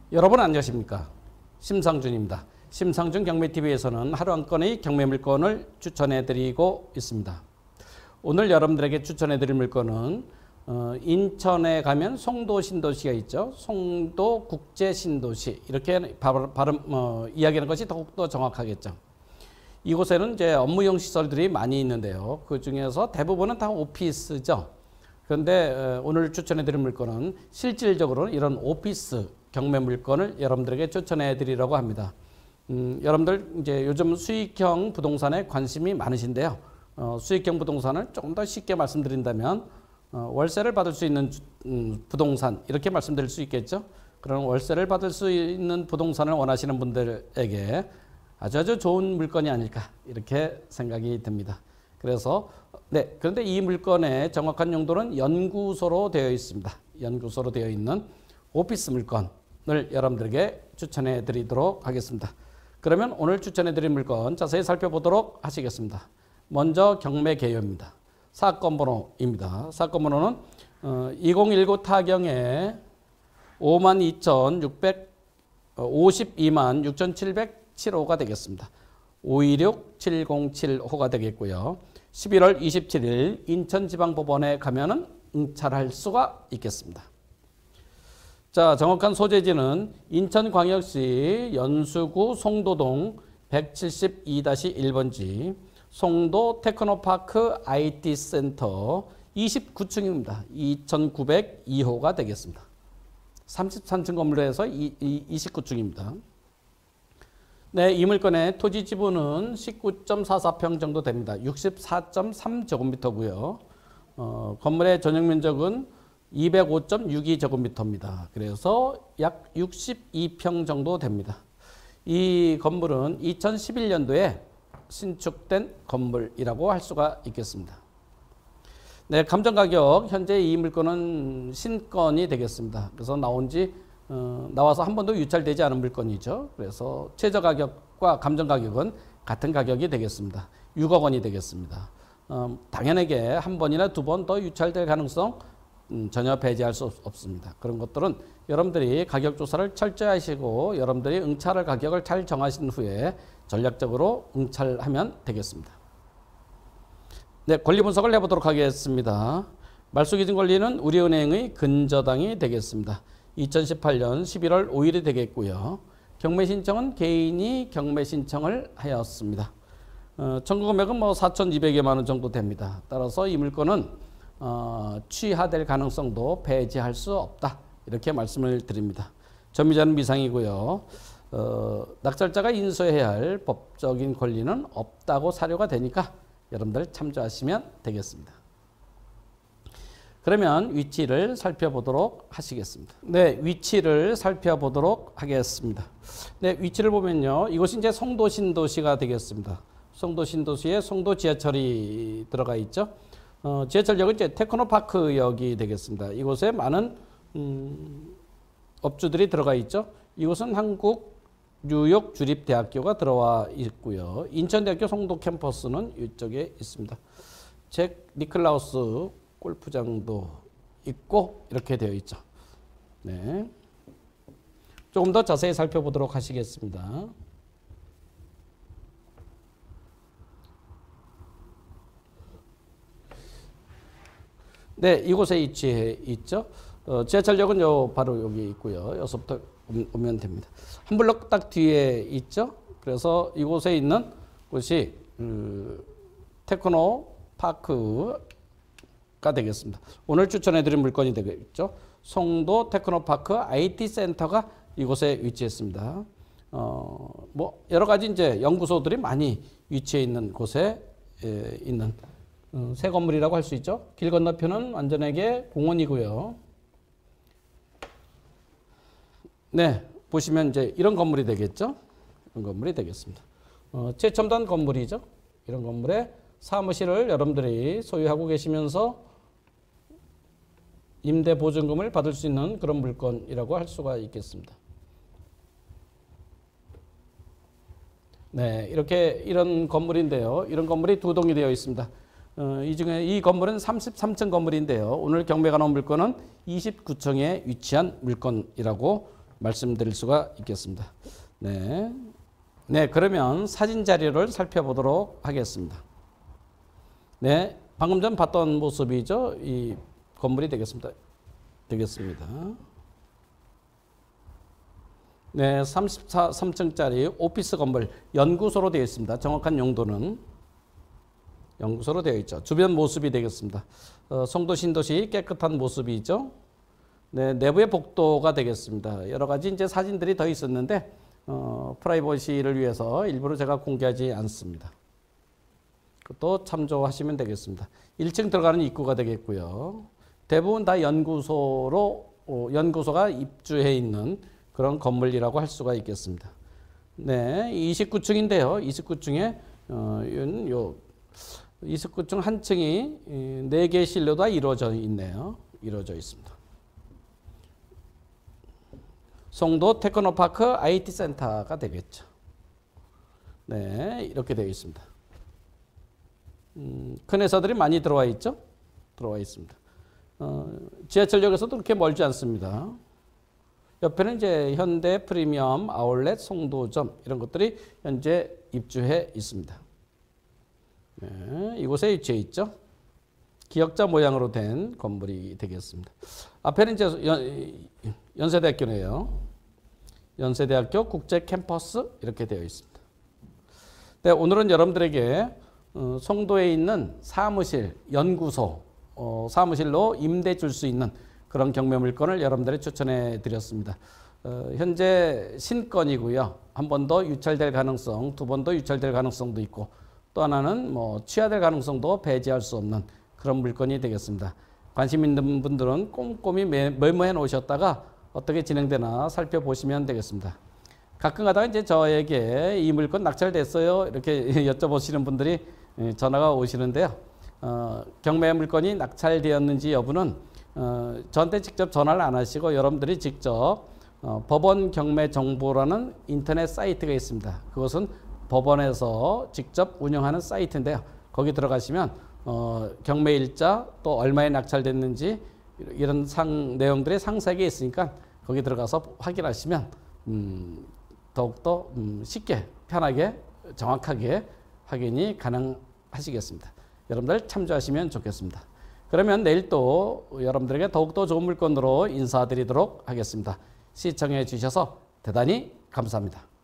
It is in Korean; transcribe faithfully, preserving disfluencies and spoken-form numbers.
여러분 안녕하십니까? 심상준입니다. 심상준 경매티비에서는 하루 한 건의 경매 물건을 추천해드리고 있습니다. 오늘 여러분들에게 추천해드릴 물건은 어, 인천에 가면 송도 신도시가 있죠. 송도 국제 신도시 이렇게 발음 어, 이야기하는 것이 더욱더 정확하겠죠. 이곳에는 이제 업무용 시설들이 많이 있는데요. 그 중에서 대부분은 다 오피스죠. 그런데 오늘 추천해드릴 물건은 실질적으로 이런 오피스 경매 물건을 여러분들에게 추천해 드리려고 합니다. 음, 여러분들 이제 요즘 수익형 부동산에 관심이 많으신데요. 어, 수익형 부동산을 조금 더 쉽게 말씀드린다면 어, 월세를 받을 수 있는 주, 음, 부동산 이렇게 말씀드릴 수 있겠죠. 그런 월세를 받을 수 있는 부동산을 원하시는 분들에게 아주 아주 좋은 물건이 아닐까 이렇게 생각이 듭니다. 그래서 네 그런데 이 물건의 정확한 용도는 연구소로 되어 있습니다. 연구소로 되어 있는 오피스 물건을 여러분들에게 추천해 드리도록 하겠습니다. 그러면 오늘 추천해 드린 물건 자세히 살펴보도록 하시겠습니다. 먼저 경매 개요입니다. 사건 번호입니다. 사건 번호는 어, 이천십구 타경에 오만 이천육백오십이만 육천칠백칠 호가 되겠습니다. 오이육 칠공칠 호가 되겠고요. 십일월 이십칠일 인천지방법원에 가면은 응찰할 수가 있겠습니다. 자, 정확한 소재지는 인천광역시 연수구 송도동 백칠십이 일 번지 송도 테크노파크 아이티센터 이십구 층입니다. 이천구백이 호가 되겠습니다. 삼십삼 층 건물에서 이십구 층입니다. 네, 이 물건의 토지 지분은 십구 점 사사 평 정도 됩니다. 육십사 점 삼 제곱미터고요. 어, 건물의 전용 면적은 이백오 점 육이 제곱미터입니다. 그래서 약 육십이 평 정도 됩니다. 이 건물은 이천십일 년도에 신축된 건물이라고 할 수가 있겠습니다. 네, 감정가격 현재 이 물건은 신건이 되겠습니다. 그래서 나온 지 어, 나와서 한 번도 유찰되지 않은 물건이죠. 그래서 최저가격과 감정가격은 같은 가격이 되겠습니다. 육억 원이 되겠습니다. 어, 당연하게 한 번이나 두 번 더 유찰될 가능성 음, 전혀 배제할 수 없습니다. 그런 것들은 여러분들이 가격 조사를 철저히 하시고 여러분들이 응찰할 가격을 잘 정하신 후에 전략적으로 응찰하면 되겠습니다. 네, 권리 분석을 해보도록 하겠습니다. 말소기준 권리는 우리은행의 근저당이 되겠습니다. 이천십팔 년 십일월 오일이 되겠고요. 경매 신청은 개인이 경매 신청을 하였습니다. 어, 청구 금액은 뭐 사천이백여만 원 정도 됩니다. 따라서 이 물건은 어, 취하될 가능성도 배제할 수 없다. 이렇게 말씀을 드립니다. 전미자는 미상이고요. 어, 낙찰자가 인수해야 할 법적인 권리는 없다고 사료가 되니까 여러분들 참조하시면 되겠습니다. 그러면 위치를 살펴보도록 하시겠습니다. 네, 위치를 살펴보도록 하겠습니다. 네, 위치를 보면요. 이곳이 이제 송도 신도시가 되겠습니다. 송도 신도시에 송도 지하철이 들어가 있죠. 어, 지하철역은 이제 테크노파크역이 되겠습니다. 이곳에 많은 음, 업주들이 들어가 있죠. 이곳은 한국뉴욕주립대학교가 들어와 있고요. 인천대학교 송도 캠퍼스는 이쪽에 있습니다. 잭 니클라우스 골프장도 있고 이렇게 되어 있죠. 네. 조금 더 자세히 살펴보도록 하시겠습니다. 네, 이곳에 위치해 있죠. 어, 지하철역은 요 바로 여기 있고요. 여기서부터 오면 됩니다. 한 블럭 딱 뒤에 있죠. 그래서 이곳에 있는 곳이 음, 테크노 파크 가 되겠습니다. 오늘 추천해드린 물건이 되겠죠. 송도 테크노파크 아이티 센터가 이곳에 위치했습니다. 어, 뭐 여러 가지 이제 연구소들이 많이 위치해 있는 곳에 에, 있는 어, 새 건물이라고 할 수 있죠. 길 건너편은 완전하게 공원이고요. 네, 보시면 이제 이런 건물이 되겠죠. 이런 건물이 되겠습니다. 어, 최첨단 건물이죠. 이런 건물에 사무실을 여러분들이 소유하고 계시면서 임대 보증금을 받을 수 있는 그런 물건이라고 할 수가 있겠습니다. 네, 이렇게 이런 건물인데요. 이런 건물이 두 동이 되어 있습니다. 어, 이 중에 이 건물은 삼십삼 층 건물인데요. 오늘 경매가 나온 물건은 이십구 층에 위치한 물건이라고 말씀드릴 수가 있겠습니다. 네. 네, 그러면 사진 자료를 살펴보도록 하겠습니다. 네, 방금 전 봤던 모습이죠. 이 건물이 되겠습니다. 되겠습니다. 네, 삼십삼 층짜리 오피스 건물 연구소로 되어 있습니다. 정확한 용도는 연구소로 되어 있죠. 주변 모습이 되겠습니다. 어, 송도 신도시 깨끗한 모습이죠. 네, 내부의 복도가 되겠습니다. 여러 가지 이제 사진들이 더 있었는데 어, 프라이버시를 위해서 일부러 제가 공개하지 않습니다. 그것도 참조하시면 되겠습니다. 일 층 들어가는 입구가 되겠고요. 대부분 다 연구소로 어, 연구소가 입주해 있는 그런 건물이라고 할 수가 있겠습니다. 네, 이십구 층인데요. 이십구 층에 어, 요 이십구 층 한 층이 네 개의 실로 다 이루어져 있네요. 이루어져 있습니다. 송도 테크노파크 아이티 센터가 되겠죠. 네, 이렇게 되어 있습니다. 음, 큰 회사들이 많이 들어와 있죠. 들어와 있습니다. 어, 지하철역에서도 그렇게 멀지 않습니다. 옆에는 이제 현대 프리미엄 아울렛 송도점 이런 것들이 현재 입주해 있습니다. 네, 이곳에 위치해 있죠. 기역자 모양으로 된 건물이 되겠습니다. 앞에는 이제 연, 연세대학교네요. 연세대학교 국제 캠퍼스 이렇게 되어 있습니다. 네, 오늘은 여러분들에게 어, 송도에 있는 사무실, 연구소, 어, 사무실로 임대 줄 수 있는 그런 경매 물건을 여러분들에 추천해 드렸습니다. 어, 현재 신건이고요. 한 번 더 유찰될 가능성, 두 번 더 유찰될 가능성도 있고 또 하나는 뭐 취하될 가능성도 배제할 수 없는 그런 물건이 되겠습니다. 관심 있는 분들은 꼼꼼히 메모해 놓으셨다가 어떻게 진행되나 살펴보시면 되겠습니다. 가끔 가다가 이제 저에게 이 물건 낙찰됐어요 이렇게 여쭤보시는 분들이 전화가 오시는데요. 어, 경매 물건이 낙찰되었는지 여부는 어, 저한테 직접 전화를 안 하시고 여러분들이 직접 어, 법원 경매 정보라는 인터넷 사이트가 있습니다. 그것은 법원에서 직접 운영하는 사이트인데요. 거기 들어가시면 어, 경매 일자 또 얼마에 낙찰됐는지 이런 상, 내용들이 상세하게 있으니까 거기 들어가서 확인하시면 음, 더욱더 음, 쉽게 편하게 정확하게 확인이 가능하시겠습니다. 여러분들 참조하시면 좋겠습니다. 그러면 내일 또 여러분들에게 더욱더 좋은 물건으로 인사드리도록 하겠습니다. 시청해 주셔서 대단히 감사합니다.